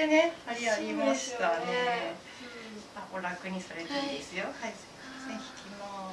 でね、ありましたね。お楽にされていいですよ。はい、すみません、引きます。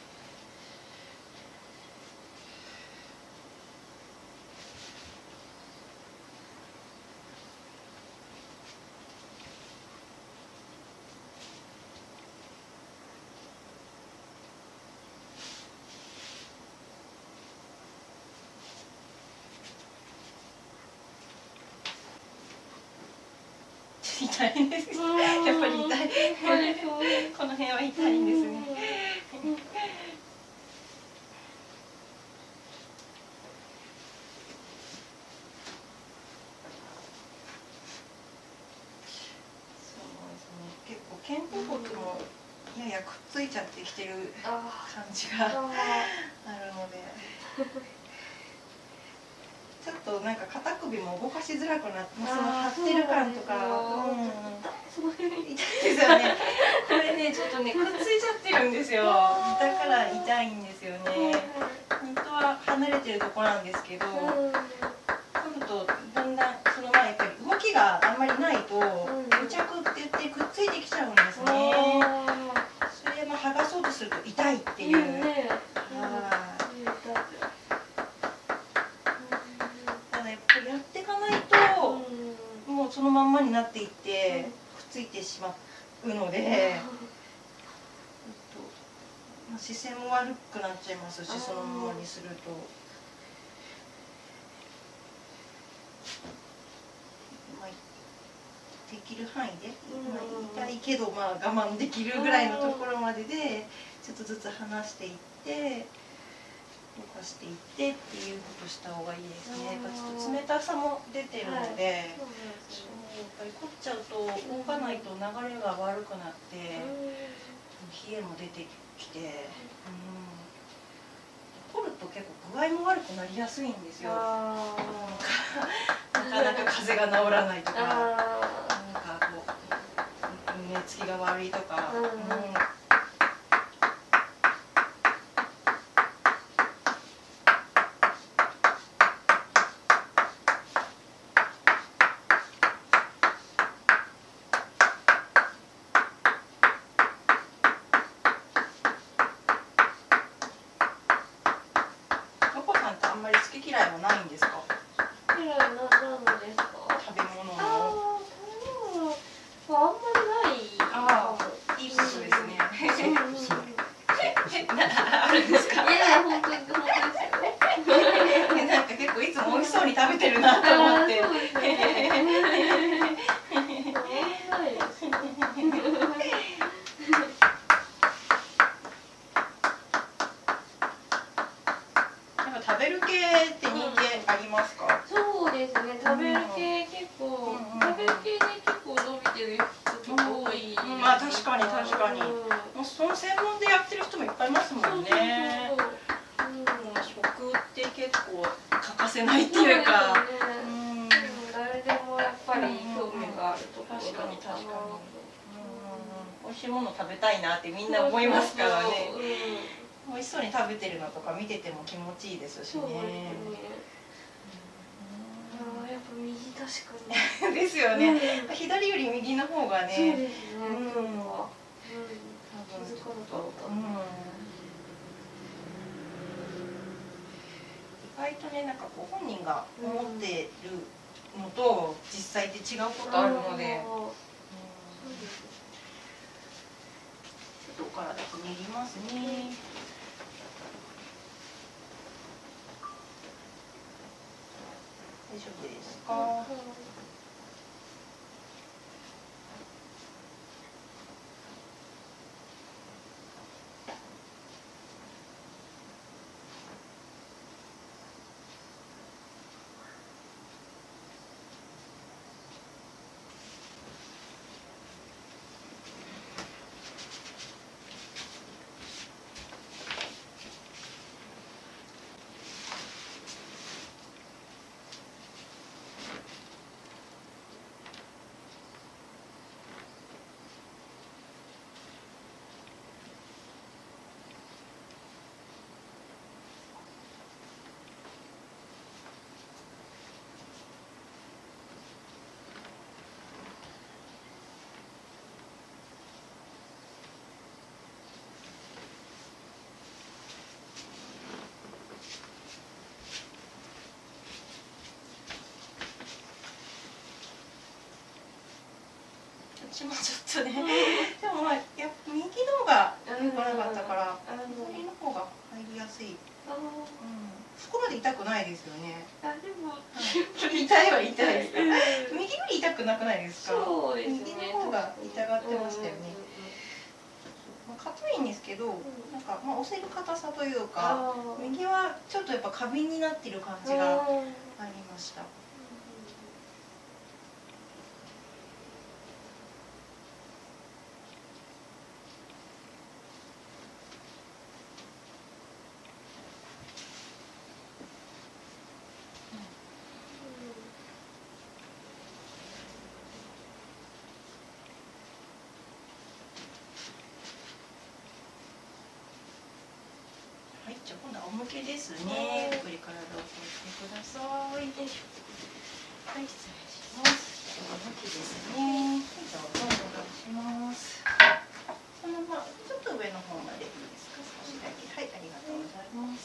痛いです。やっぱり痛い。この辺は痛いんですね。結構肩甲骨もややくっついちゃってきてる感じがあるので。ちょっとなんか肩首も動かしづらくなって、その張ってる感とか、痛いですよね。これね、ちょっとね、くっついちゃってるんですよ。だから痛いんですよね。本当は離れてるとこなんですけど、取るとだんだんそのやっぱり動きがあんまりないと癒着って言ってくっついてきちゃうんですね。それで剥がそうとすると痛いっていう。やっていかないと、もうそのまんまになっていってくっついてしまうので、姿勢も悪くなっちゃいますし、そのままにすると。できる範囲で、痛いけど我慢できるぐらいのところまででちょっとずつ離していって動かしていってっていうことした方がいいですね。ちょっと冷たさも出てるので、やっぱり凝っちゃうと動かないと流れが悪くなって冷えも出てきて、凝ると結構具合も悪くなりやすいんですよ。なかなか風邪が治らないとか、なんかこう寝つきが悪いとか。あんまり好き嫌いはないんですか？ 嫌いなのですか？ 食べ物の。 あんまりない。 いいことですね。あるんですか？ いや本当ですよ。 なんか結構いつも美味しそうに食べてるなと思って。食べる系って人気ありますか？ そうですね。食べる系結構食べる系で結構伸びてる人多い。 確かに確かに。その専門でやってる人もいっぱいいますもんね。食って結構欠かせないっていうか。 誰でもやっぱり興味があるところ。 確かに確かに。美味しいもの食べたいなってみんな思いますからね。美味しそうに食べてるのとか見てても気持ちいいですしね。 やっぱ右確かに。 ですよね。左より右の方がね。 そうですね。今日は気づかなかった。 意外とね、なんかこう本人が思ってるのと実際って違うことあるので。外からだと練りますね。大丈夫ですか？ ちもちょっとね、でもまあやっぱ右の方が良くなかったから左の方が入りやすい。そこまで痛くないですよね。 でも痛いは痛いですか。右より痛くなくないですか。 そうですね。 右の方が痛がってましたよね。硬いんですけど、なんかまあ押せる硬さというか、右はちょっとやっぱ過敏になってる感じがありました。はい、じゃあ今度は仰向けですね。ゆっくり体を起こしてください。はい、失礼します。仰向けですね。どうぞお願いします。そのままちょっと上の方までいいですか。少しだけ。はい、ありがとうございます。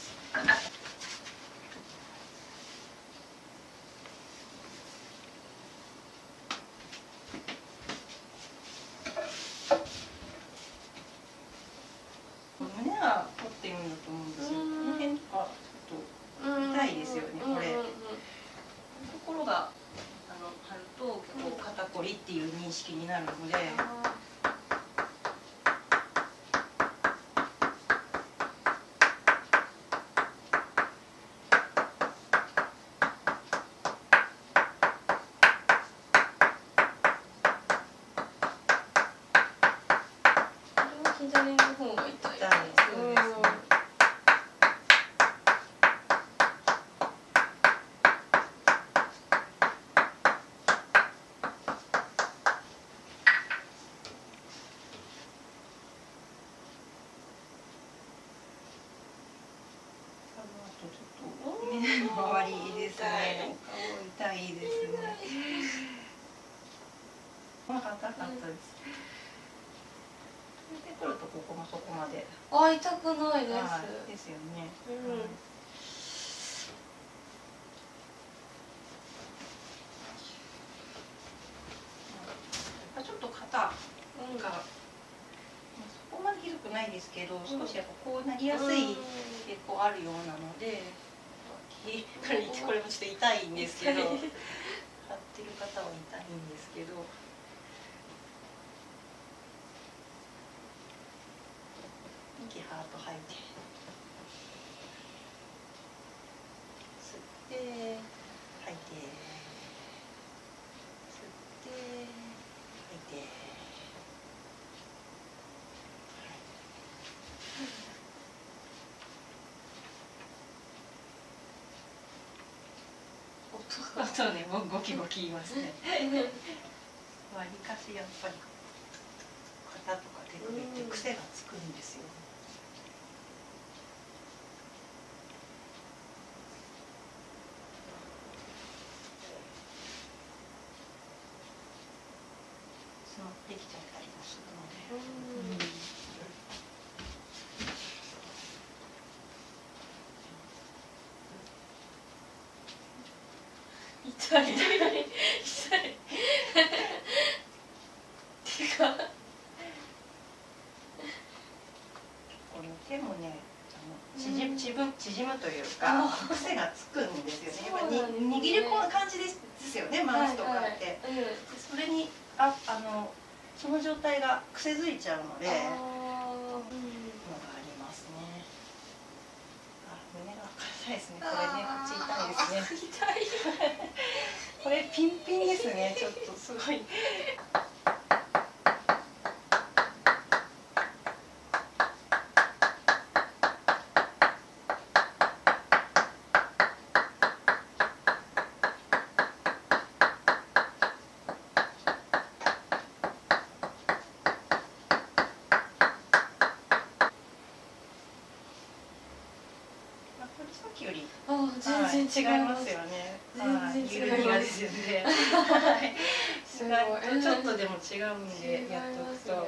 胸が凝っているんだと思うんですよ。この辺とかちょっと痛いですよね。これ。ところが貼ると結構肩こりっていう認識になるので。 左の方が痛い。 痛い。そうですね。ちょっと目の周りですね。顔痛いですね。硬かったです。出てくるとここもそこまで。 痛くないです。 ですよね。ちょっと肩がそこまでひどくないですけど、少しやっぱこうなりやすい結構あるようなので、これもちょっと痛いんですけど、貼ってる方は痛いんですけど。息ハート吐いて、吸って吐いて、吸って吐いて、あとね、ゴキゴキ言いますね。わりかしやっぱり肩とか手首って癖がつくんですよ。詰まってきちゃったりもするので。痛い。痛い。手が。この手もね、縮むというか、癖がつくんですよね。やっぱり握り込む感じですよね、マウスとかって。それにその状態が癖づいちゃうので、のがありますね。胸が硬いですね。これね、こっち痛いですね。痛い。これピンピンですね。ちょっとすごい。さっきより全然違いますよね。全然違います。ちょっとでも違うんでやっとくと。はい、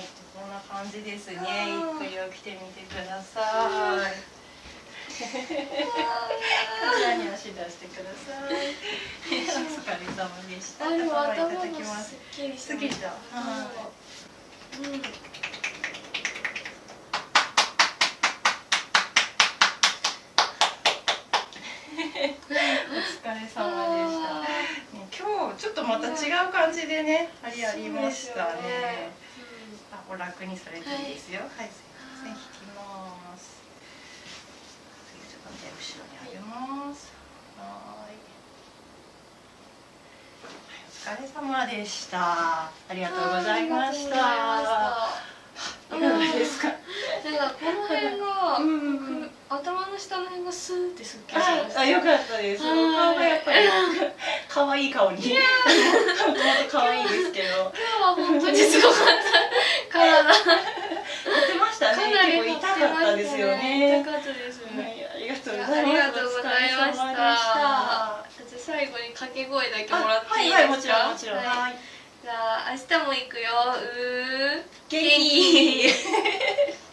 こんな感じですね。ゆっくり起きてみてください。 ちらに足出してください。お疲れ様でした。 でも頭いただきもますすっきりすっきりした。 うん。 お疲れ様でした。今日ちょっとまた違う感じでね、ありましたね。あ、お楽にされていいですよ。はい、すいません、引きます。次ちょっと手後ろに上げます。はい。お疲れ様でした。ありがとうございました。いかがですか。 なんかこの辺が、頭の下の辺がスーってすっきりしました。 よかったです。顔がやっぱり可愛い顔に。もともと可愛いですけど。 今日は本当にすごかった。体。 言ってましたね。結構痛かったですよね。 痛かったです。 ありがとうごあざいます。 りがとうございました。じゃあ最後に掛け声だけもらっていいですか。 はい、もちろんもちろん。はい。 じゃあ明日も行くよ。 元気。